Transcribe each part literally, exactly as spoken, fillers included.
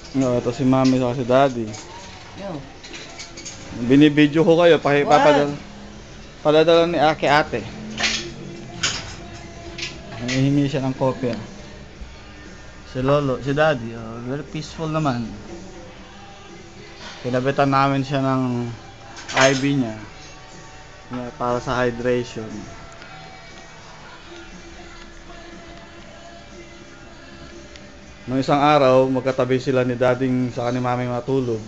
No, ito si mami sa si daddy. Yo. Binibidyo ko kayo, paki Wag. papadala. Paladala ni Ate Ate. Nangihingi siya ng kopya. Si Lolo, si Daddy, oh, very peaceful naman. Pinabitan namin siya ng I V niya para sa hydration. Nung isang araw, magkatabi sila ni Dading sa ni Maming matulog.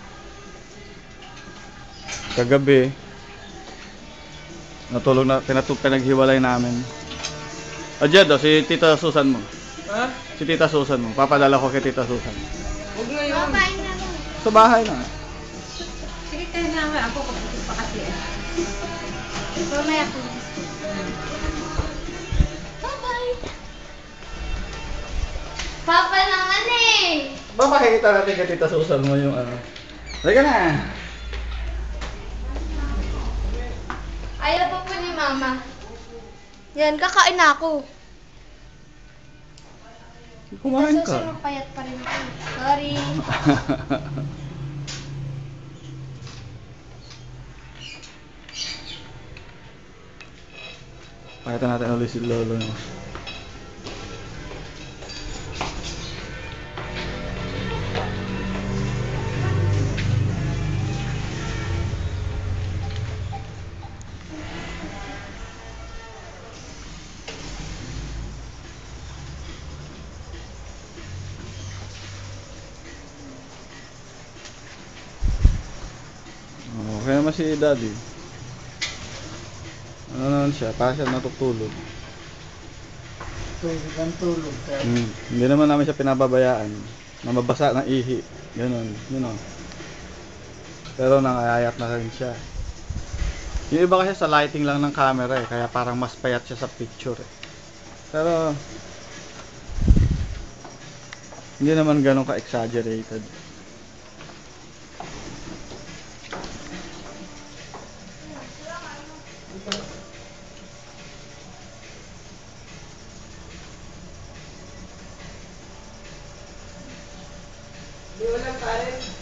Kagabi, natulog na, pinatug pinaghiwalay namin. Ajad, oh, si Tita Susan mo. Ha? Si Tita Susan mo. Papadala ko kay Tita Susan. Huwag na yun. Babae na lang. Sa bahay na. Sige tayo naman. Ako kapatid pa kasi. Mamaya ko. Bye-bye. Papa naman eh. Ba, makikita natin kay Tita Susan mo yung ano. Halika na. Ayaw pa po ni Mama. Yan, kakain na ako. Kumain ka. Nasusunod payat pa rin ako. Sorry. Pakita natin ulit si Lolo. No? Okay naman si Daddy. Ano naman siya? Para siya natutulog. Tulog ang tulog. Hmm. Hindi naman namin siya pinababayaan. Na mabasa ng ihi. Ganun. Yun o. Pero nangayayat na rin siya. Yung iba kasi sa lighting lang ng camera eh. Kaya parang mas payat siya sa picture eh. Pero hindi naman ganun ka-exaggerated. Di wala pa rin.